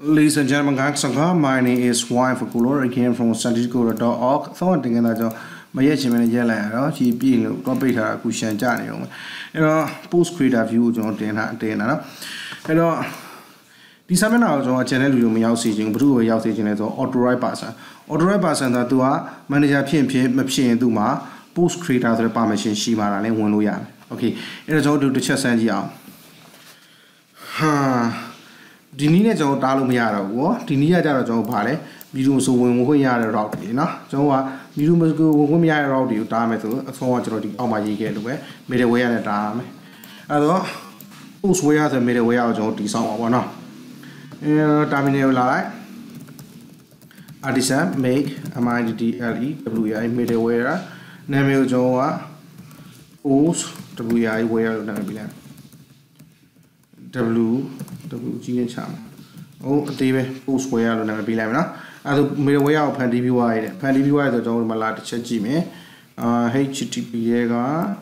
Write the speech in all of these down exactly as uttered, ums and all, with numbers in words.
Ladies and gentlemen, my name is Y for Color again from santisco dot org. So I'm thinking that my manager like she being copy her cushion journey. You know, PostCreator view on ten ten. You know, this time now on channel you may also see blue out agent as auto person. Auto person that do a manager P M P machine do ma PostCreator the permission she mara and one way. Okay, it is all to the chess and yam. Ha. The Nina Joe Dalumia, what? The Nia Joe Pale, Bidu so when we are around, you know. So, Bidu must go when we are around you, damn it, so much of my get away, made away at a time. Although, whose way are made away out of the song or not? Terminal lie. Adisa make a mighty D L E, W I made aware, Namil Joa, O's, W I where never be W W G and Cham. Oh, David PostCreator never be like that. I made a way out Pandy V Y. Pandy V Y the dog Malat Chajime. Uh, H T T P uh,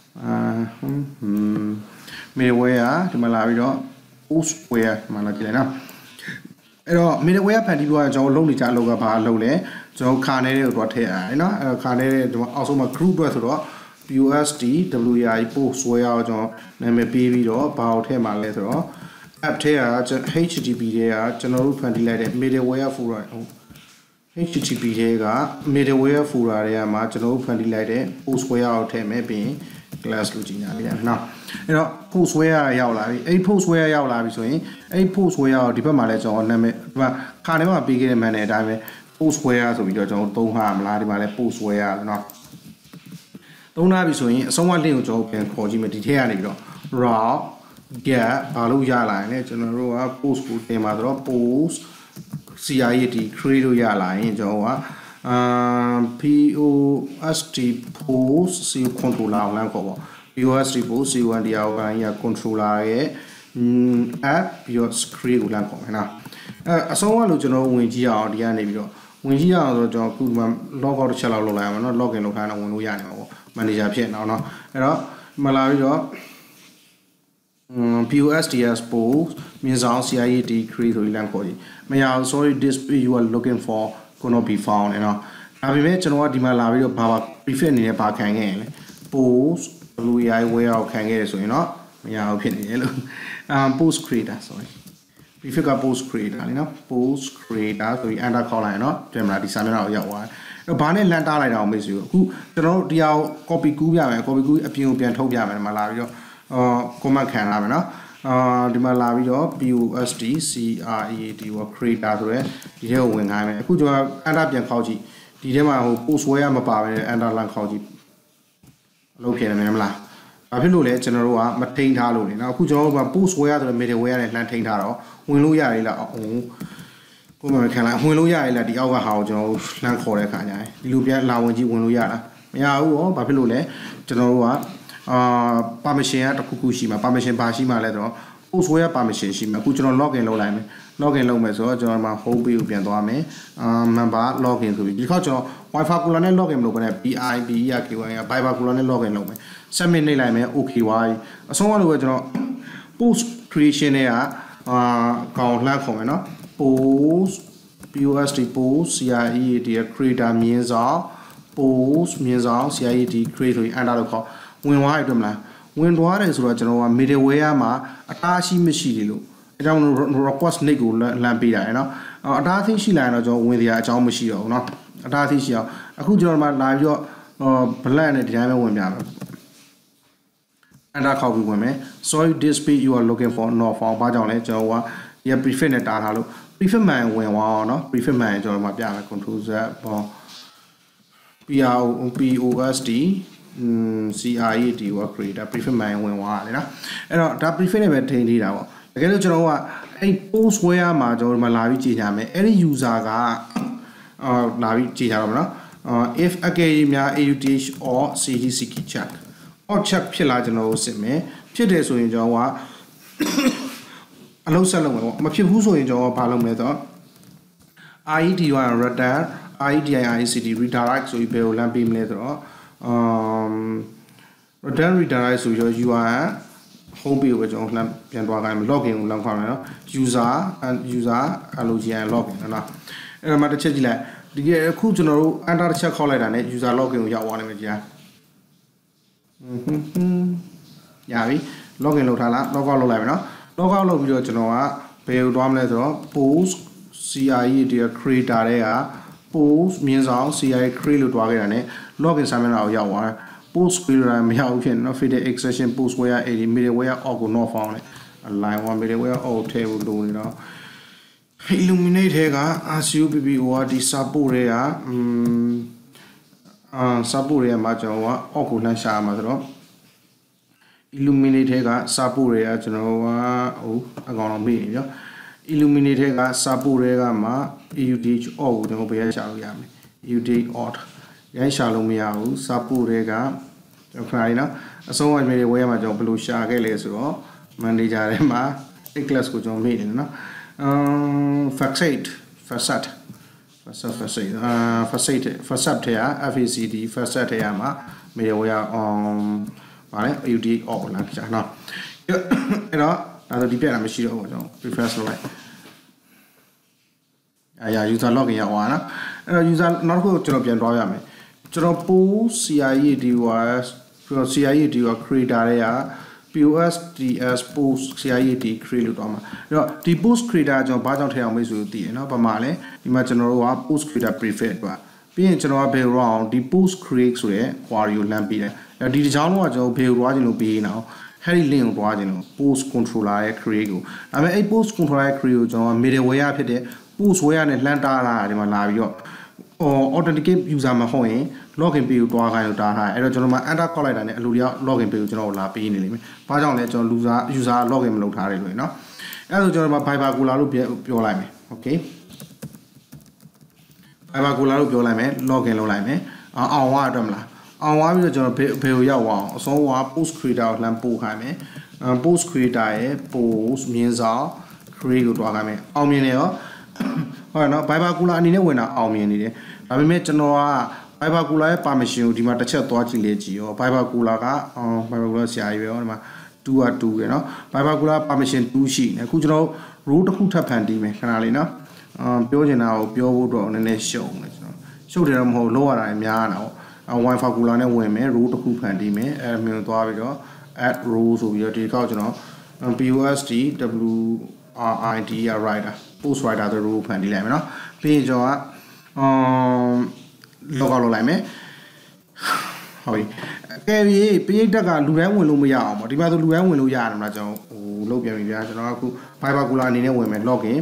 hmm, made a way out to Malawi PostCreator Malatina. Ero made a way up Pandy V Y, Joe Lonely Jaloga Lole, Joe Carnere got here. You know, Carnere also my crew birth. U S D W I PostCreator John name baby do about him a letter up here H T T P there general ventilated middleware for H T T P there middleware for area general ventilated PostCreator time being class Lugina now you know PostCreator yaw a PostCreator yaw so a PostCreator diplomat on name carnival big man at time PostCreator so we don't do harm like PostCreator no don't have so someone little job can call you detail raw get baluja line general post tema post C I A T credo ya line joa um P O S T post C controller line ko P O S T post C one dia ya controller ye app your script line ko na a someone lo jono win ji aw dia ne bi do win ji aw so jono ku log out ချက်လောက်လုပ်လိုက်ရမှာเนาะ login လုပ်ထားတော့ဝင်လို့ရနေမှာပေါ့ manager ဖြစ်နေအောင်เนาะအဲ့တော့မလာပြီးတော့ P O S T S post မြင်ဆောင် C I A T create ဆိုပြီးလမ်းခေါ်ကြည့်မရအောင် sorry this page you are looking for cannot be found เนาะဒါပေမဲ့ကျွန်တော်ကဒီမှာလာပြီးတော့ဘာပါ prefix အနေနဲ့ပါခံခဲ့ရင်လေ post W I where ကိုခံခဲ့ရဆိုရင်เนาะမရအောင်ဖြစ်နေတယ်လို့ um PostCreator sorry prefix က PostCreator လေเนาะ PostCreator ဆိုပြီး enter ခေါက်လိုက်ရင်เนาะပြန်လာဒီစာမျက်နှာကိုရောက်သွားတယ်အဲ့ဘာနဲ့လန်တားလိုက်တာအောင်မေ့စီအခုကျွန်တော်တို့တရား copy ကူးပြမယ် copy ကူးအပြင်ကိုပြန်ထုတ်ပြမယ်ဒီမှာလာပြီးတော့အာ comment ခံလာမယ်เนาะအာဒီမှာလာပြီးတော့ P O S T C R E A T ကို creator ဆိုရဲဒီထဲကိုဝင်ခိုင်းမယ်အခုကျွန်တော် enter ပြန်ခေါက်ကြည့်ဒီထဲမှာဟို PostCreator မပါဘဲ enter လန်ခေါက်ကြည့်အလုပ်ဖြစ်နေမယ်မလားဘာဖြစ်လို့လဲကျွန်တော်တို့ကမထိန်ထားလို့လေเนาะအခုကျွန်တော်တို့က PostCreator ဆိုတဲ့ middleware နဲ့လှမ်းထိန်ထားတော့ဝင်လို့ရရလားအောင်ကိုမခံလိုက်ဝင်လို့ရရလားဒီအောက်ကဟာကိုကျွန်တော်လှမ်းခေါ်တဲ့အခါညာဒီလိုပြန်လာဝင်ကြည့်ဝင်လို့ရလားမရဘူးဟောဘာဖြစ်လို့လဲကျွန်တော်တို့ကအာ permission ကတစ်ခုခုရှိမှာ permission ဘာရှိမှာလဲဆိုတော့ PostCreator permission ရှိမှာအခုကျွန်တော် login လုပ်လိုက်မယ် login လုပ်မယ်ဆိုတော့ကျွန်တော်မှာ home page ကိုပြန်သွားမယ်အာ member login ဆိုပြီးဒီခေါက်ကျွန်တော် wifi cooler နဲ့ login မလုပ်ဘဲနဲ့ B I B ရ K Y ရ Viber cooler နဲ့ login လုပ်မယ် submit နှိပ်လိုက်မယ် okay ဝိုင်းအဆုံးအလို့ပဲကျွန်တော် post creation နဲ့ကအာကောင်လှမ်းခေါ်မယ်နော် post P O S T post C I A T creator မြင်းဆောင် post မြင်းဆောင် C I A T create ဆိုရင် enter လို့ခေါ်ဝင်သွားရတွေ့မလားဝင်သွားတယ်ဆိုတော့ကျွန်တော်က middleware မှာအတားရှိမရှိတယ်လို့အဲကြောင့် request nick ကိုလမ်းပေးတာရယ်နော်အတားသိရှိလာရင်တော့ကျွန်တော်ဝင်စရာအကြောင်းမရှိတော့ဘူးเนาะအတားသိရှိအောင်အခုကျွန်တော်မှလာပြီးတော့ blank နဲ့ဒီတိုင်းပဲဝင်ပြမယ် enter ခေါက်ပြီးဝင်မယ် sorry this page you are looking for not found ဘာကြောင့်လဲကျွန်တော်ကဒီ prefix နဲ့တားထားလို့ prefix မှန်ဝင်သွားအောင်เนาะ prefix မှန်ကျွန်တော်မှပြမယ် control z ပေါ့ P R O P O S T C R E T ကို creator prefix မှန်ဝင်သွားတယ်เนาะအဲ့တော့ဒါ prefix နဲ့ပဲထိန်းသေးတာပေါ့တကယ်လို့ကျွန်တော်ကအဲ့ PostCreator မှာကျွန်တော်ဒီမှာလာပြီးကြီးညာမယ်အဲ့ဒီ user ကအာလာပြီးကြီးညာတော့မနော် if အကယ်၍များ A U T H or C D C key check or check ဖြစ်လာကျွန်တော်ကိုစစ်မယ်ဖြစ်တယ်ဆိုရင်ကျွန်တော်ကအလုံးဆက်လုပ်မယ်ပေါ့မဖြစ်ဘူးဆိုရင်ကျွန်တော်ဘာလုပ်မလဲဆိုတော့ I E D one return I E D I I C D redirect ဆိုပြီးဘယ်ကိုလမ်းပေးမလဲဆိုတော့ um return redirect ဆိုပြီးတော့ U R L home page ကိုကျွန်တော်လှမ်းပြန်သွားခိုင်းမယ် login ကိုလှမ်းခေါ်မယ်နော် user and user login login နော်အဲ့တော့မှတစ်ချက်ကြည့်လိုက်ဒီကအခုကျွန်တော်တို့ enter တစ်ချက်ခေါက်လိုက်တာနဲ့ user login ကိုရောက်သွားနိုင်မယ်ကြာဟွန်းဟွန်းရပြီ login လုပ်ထားလား log out လုပ်လိုက်မယ်နော် log out လုပ်ပြီးတော့ကျွန်တော်ကဘယ်ကိုသွားမလဲဆိုတော့ post creator creator တွေက post မြင်းဆောင် create create လို့တွားခဲ့တာနဲ့ login စာမျက်နှာကိုရောက်သွားတယ် PostCreator မရောက်ဖြစ်နော် feed extension PostCreator eighty Middleware out ကို not found လေ line one Middleware out ထဲကိုလိုနေတော့ Illuminate ထဲက R C U P P O R D support တွေကอืมအာ support တွေကမှာကျွန်တော်က out ကိုလှမ်းရှာမှာဆိုတော့ Illuminate ထဲက support တွေကကျွန်တော်ကဟိုအကောင်တော့မေ့နေပြီနော် Illuminate ထဲက support တွေကမှာ A U D H out ကိုကျွန်တော်ဘယ်ရရှာလို့ရမလဲ A U D H out ရိုင်းရှာလို့မရဘူး support တွေကကျွန်တော်ခဏလေးနော်အဆုံးအမေတွေဝဲရမှာကျွန်တော်ဘယ်လိုရှာခဲ့လဲဆိုတော့ manager ထဲမှာ Eclipse ကိုကျွန်တော်မေ့နေတယ်နော်အမ် facade facade facade facade အာ facade facade ထဲက F A C D facade ထဲမှာမေတွေဝဲရအောင်ဗါလဲ A U D H off လာရှာနော်အဲ့တော့ဒါဆိုဒီပြက်တာမရှိတော့ဘူးကျွန်တော် refresh လုပ်လိုက်အာရ user login ရအောင်နော်အဲ့တော့ user နောက်တစ်ခုကျွန်တော်ပြန်သွားရမယ်ကျွန်တော် post creator ကို creator က creator တွေက PostDS post creator create လို့တော့မှာအဲ့တော့ဒီ post creator ကျွန်တော်ဘာကြောင့်ထည့်အောင်မေးဆိုလို့သိရနော်ဘာမှလဲဒီမှာကျွန်တော်တို့က post creator prefix ပါပြီးရင်ကျွန်တော်ကဘယ်လိုအောင်ဒီ post create ဆိုတဲ့ query ကိုလှမ်းပေးတယ်အဲ့ဒီတစ်ကြောင်းလုံးကကျွန်တော်ဘယ်လိုသွားခြင်းလို့ပေးနေအောင်အဲ့ဒီ link ကိုသွားခြင်းလို့ post controller ရဲ့ create ကိုဒါပေမဲ့အဲ့ post controller ရဲ့ create ကိုကျွန်တော်က middleware ဖြစ်တဲ့ postware နဲ့လှမ်းတားလာဒီမှာလာပြီးတော့အော် authenticate user မှာဟုတ်ရင် login page ကိုတွားခိုင်းလို့တားထားတယ်အဲ့တော့ကျွန်တော်မှ enter ခေါက်လိုက်တာနဲ့အလိုတယောက် login page ကိုကျွန်တော်လာပေးနေလိမ့်မယ်ဘာကြောင့်လဲကျွန်တော် user user login မလုပ်ထားတယ်လို့เนาะအဲ့ဒါဆိုကျွန်တော်မှ Viber Cooler လို့ပြောလိုက်မယ် okay Viber Cooler လို့ပြောလိုက်မယ် login လုပ်လိုက်မယ်အောင်ဝါအတွက်မလားအောင်ဝါပြီးတော့ကျွန်တော်ဘယ်ကိုရောက်အောင်အစောက post creator ကိုလှမ်းပို့ခိုင်းမယ် post creator ရဲ့ post မြင်းဆောင် create ကိုတွားခိုင်းမယ်အောင်မြင်တယ်ရောဟုတ်ရနော် Viber Cooler အနေနဲ့ဝင်တာအောင်မြင်နေတယ်ဒါပေမဲ့ကျွန်တော်က Viber Cooler ရဲ့ permission ကိုဒီမှာတစ်ချက်သွားကြည့်လေကြည့်ရော Viber Cooler ကအော် Viber Cooler ဆရာကြီးပဲရောဒီမှာtwoကtwoရယ်နော် Viber Cooler permission twoရှိနေအခုကျွန်တော် rule တစ်ခုထပ်ဖန်တီးမယ်ခဏလေးနော်အာပြောချင်တာကိုပြောဖို့တော့နည်းနည်းရှုံတယ်ကျွန်တော်ရှုပ်တယ်တော့မဟုတ်လောက်ရတာများတာပေါ့ Wi-Fi Cooler နဲ့ဝင်မယ် rule တစ်ခုဖန်တီးမယ်အဲမျိုးသွားပြီးတော့ add rule ဆိုပြီးတော့ဒီကောက်ကျွန်တော် PostWriter writer post writer ဆို rule ဖန်တီးလိုက်မယ်နော်ပြီးရင်ကျွန်တော်ကအမ်log out လုပ်လိုက်မယ်ဟုတ်ပြီကဲပြီးပရိသတ်ကလူတိုင်းဝင်လို့မရအောင်ပေါ့ဒီမှာဆိုလူတိုင်းဝင်လို့ရတယ်မလားကျွန်တော်ဟိုလုပ်ပြန်ပြီဗျာကျွန်တော်အခု Viber Cooler အနေနဲ့ဝင်မယ် login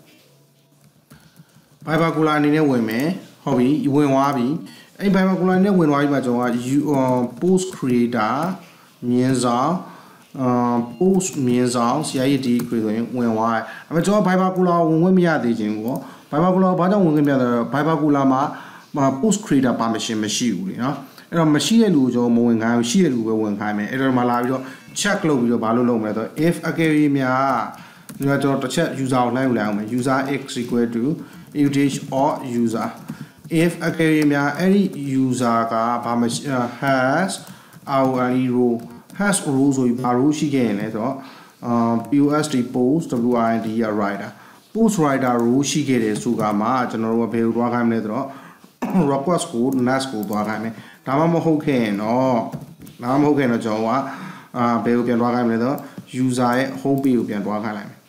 Viber Cooler အနေနဲ့ဝင်မယ်ဟုတ်ပြီဝင်သွားပြီအဲ့ Viber Cooler နဲ့ဝင်သွားပြီမှာကျွန်တော်က post creator မြင်းဆောင်အာ post မြင်းဆောင် creator create ဆိုရင်ဝင်သွားတယ်အဲ့မှာကျွန်တော် Viber Cooler ဝင်ဝင်မရသေးခြင်းကို Viber Cooler ဘာကြောင့်ဝင်ခွင့်ပြတယ် Viber Cooler မှာ post creator permission မရှိဘူးလေနော်အဲ့တော့မရှိတဲ့လူကိုကျွန်တော်မဝင်ခိုင်းဘူးရှိတဲ့လူပဲဝင်ခိုင်းမယ်အဲ့တော့မှလာပြီးတော့ check လုပ်ပြီးတော့ဘာလို့လုပ်မလဲဆိုတော့ if အကယ်၍များဒီကကျွန်တော်တစ်ချက် user ကိုလိုက်ယူလိုက်အောင်မယ် user x equal to udh or user if အကယ်၍များအဲ့ဒီ user ကဘာမှ has our row has row ဆိုပြီးဘာ row ရှိခဲ့ရင်လဲဆိုတော့ post post wind writer post writer row ရှိခဲ့တယ်ဆိုကမှကျွန်တော်တို့ကဘယ်ကိုသွားခိုင်းမလဲဆိုတော့ request ကို next ကိုသွားခိုင်းမယ်ဒါမှမဟုတ်ခဲ့ရင်တော့ဒါမှမဟုတ်ခဲ့ရင်တော့ကျွန်တော်ကအာဘယ်ကိုပြန်သွားခိုင်းမလဲဆိုတော့ user ရဲ့ home page ကိုပြန်သွားခိုင်းလိုက်မယ်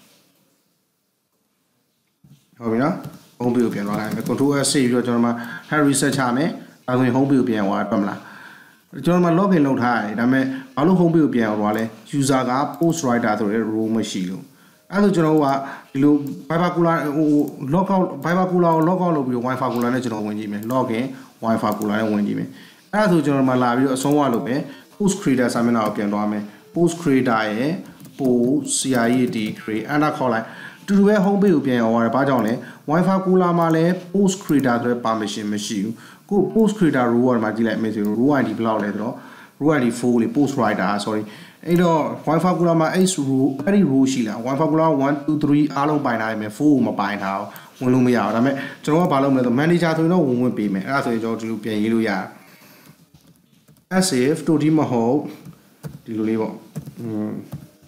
ဟုတ်ပြီနော် home page ကိုပြန်သွားခိုင်းမယ် control S ပြီးတော့ကျွန်တော်မှ head reset ချမယ်ဒါဆိုရင် home page ကိုပြန်သွားပတ်မလားကျွန်တော်မှ login လုပ်ထားရတယ်ဒါပေမဲ့ဘာလို့ home page ကိုပြန်သွားလဲ user က post writer ဆိုတဲ့ row မရှိလို့အဲ့ဒါကျွန်တော်ကဒီလို Viber Cooler ဟို log out Viber Cooler ကို log out လုပ်ပြီးတော့ Wi-Fi Cooler နဲ့ကျွန်တော်ဝင်ကြည့်မယ် login Wi-Fi Cooler နဲ့ဝင်ကြည့်မယ်အဲ့ဒါဆိုကျွန်တော်မှလာပြီးတော့အဆုံးအလုပ်ပဲ post creator စာမျက်နှာကိုပြန်သွားမယ် post creator ရဲ့ post creator create အဲ့ဒါခေါ်လိုက်တူတူပဲ home page ကိုပြန်ရောက်ရတယ်ဘာကြောင့်လဲ Wi-Fi Cooler မှာလည်း post creator ဆိုတဲ့ permission မရှိဘူးကို post creator rule ပေါ်မှာကြည့်လိုက်မယ်ဆိုတော့ rule ไอ ดี ဘယ်လောက်လဲဆိုတော့ rule ไอ ดี four လေ post writer sorryအဲ့တော့ Wi-Fi Cooler မှာအဲ့ rule အဲ့ဒီ rule ရှိလား Wi-Fi Cooler one two threeအားလုံးပိုင်ထားရမယ် four ကိုမပိုင်ထားဘူးဝင်လို့မရဘူးဒါပေမဲ့ကျွန်တော်ကဘာလုပ်မလဲဆို manager ဆိုရင်တော့ဝင်ဝင်ပေးမယ်အဲ့ဒါဆိုရင်ကျွန်တော်ဒီလိုပြန်ရေးလို့ရတယ် as if တူဒီမဟုတ်ဒီလိုလေးပေါ့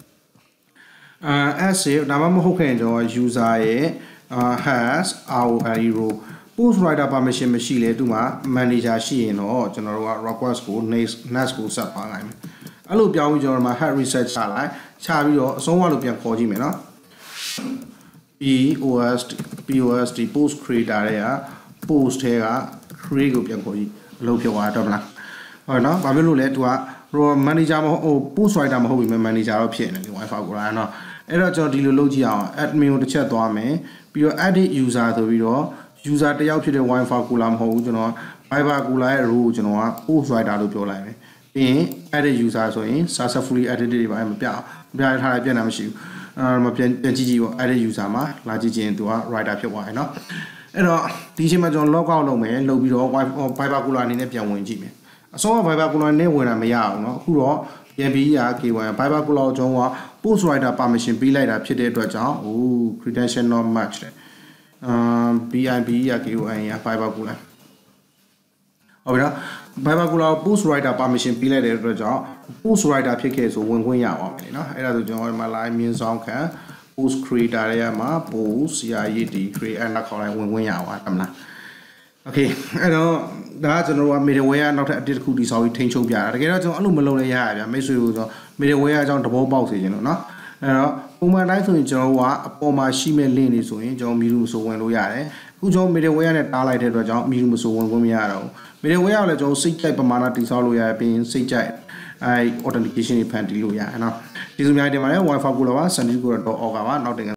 အာ as ဒါမှမဟုတ်ခင်ကျွန်တော် user ရဲ့ has role post writer permission မရှိလေသူမှာ manager ရှိရင်တော့ကျွန်တော်တို့က request ကို next ကိုဆက်ပါနိုင်မယ်အဲ့လိုပြောင်းပြီးကျွန်တော်တို့မှာ head reset ချလိုက်ချပြီးတော့အဆုံးအမလို့ပြန်ခေါ်ကြည့်မယ်နော် post post post creator တွေက post ထဲက create ကိုပြန်ခေါ်ကြည့်အလုပ်ဖြစ်သွားတော့မလားဟုတ်နော်ဘာဖြစ်လို့လဲသူက manager မဟုတ် post writer မဟုတ်ပြီ manager တော့ဖြစ်နေတယ် wifi ကိုလာနော်အဲ့တော့ကျွန်တော်ဒီလိုလုပ်ကြည့်အောင် admin ကိုတစ်ချက်သွားမယ်ပြီးတော့ edit user ဆိုပြီးတော့ user တယောက်ဖြစ်တဲ့ wifi ကိုလာမဟုတ်ဘူးကျွန်တော် Viber ကိုလာရဲ့ role ကိုကျွန်တော်က post writer လို့ပြောလိုက်မယ်ပြီးရင် edit user ဆိုရင် successfully edited တွေပါမပြအောင်မပြထားလိုက်ပြန်တာမရှိဘူးအဲမပြန်ပြန်ကြည့်ကြည့်ပေါ့ edit user မှာလာကြည့်ချင်းသူက writer ဖြစ်သွားတယ်နော်အဲ့တော့ဒီအချိန်မှာကျွန်တော် log out လုပ်မယ်လုပ်ပြီးတော့ Viber ကိုလာအနေနဲ့ပြန်ဝင်ကြည့်မယ်အစောက Viber ကိုလာနဲ့ဝင်တာမရအောင်နော်အခုတော့ပြန်ပြီးရ K one Viber ကိုလာကျွန်တော်က post writer permission ပေးလိုက်တာဖြစ်တဲ့အတွက်ကြောင့်ဟို credential not match တယ်အာ B I B ရ K one ရ Viber ကိုလာဟုတ်ပြီနော် Viber ကိုလာ post writer permission ပေးလိုက်တဲ့အတွက်ကြောင့် post writer ဖြစ်ခဲ့ဆိုဝင်ခွင့်ရအောင်မယ်နော်အဲ့ဒါဆိုကျွန်တော်ဒီမှာ line မြင်းဆောင်ခံ post creator ရဲ့မှာ post ရာရည်ဒီ create အဲ့လောက်ခေါ်လိုက်ဝင်ခွင့်ရအောင်တမလား okay အဲ့တော့ဒါကကျွန်တော်တို့က middleware နောက်ထပ် update တစ်ခုတည်ဆောက်ပြီးထိန်းချုပ်ပြတာတကယ်တော့ကျွန်တော်အဲ့လိုမလုပ်လဲရရဗျာမိတ်ဆွေတို့ဆို middleware အကြောင်းသဘောပေါက်စေချင်လို့နော်အဲ့တော့ပုံမှန်တိုင်းဆိုရင်ကျွန်တော်တို့ကအပေါ်မှာရှိမဲ့ link တွေဆိုရင်ကျွန်တော်မီလူမဆိုဝင်လို့ရတယ်အခုကျွန်တော် middleware နဲ့တားလိုက်တဲ့အတွက်ကြောင့်မီလူမဆိုဝင်ခွင့်မရတော့ဘူး middleware ကလည်းကျွန်တော်စိတ်ကြိုက်ပမာဏတည်ဆောက်လို့ရပြီးစိတ်ကြိုက်အဲ authentication တွေဖန်တီးလို့ရတယ်နော်ဒီလိုမျိုးတင်ပါတယ် wifi ကိုလည်းပါ send ကိုတော့ org ပါနောက်တင်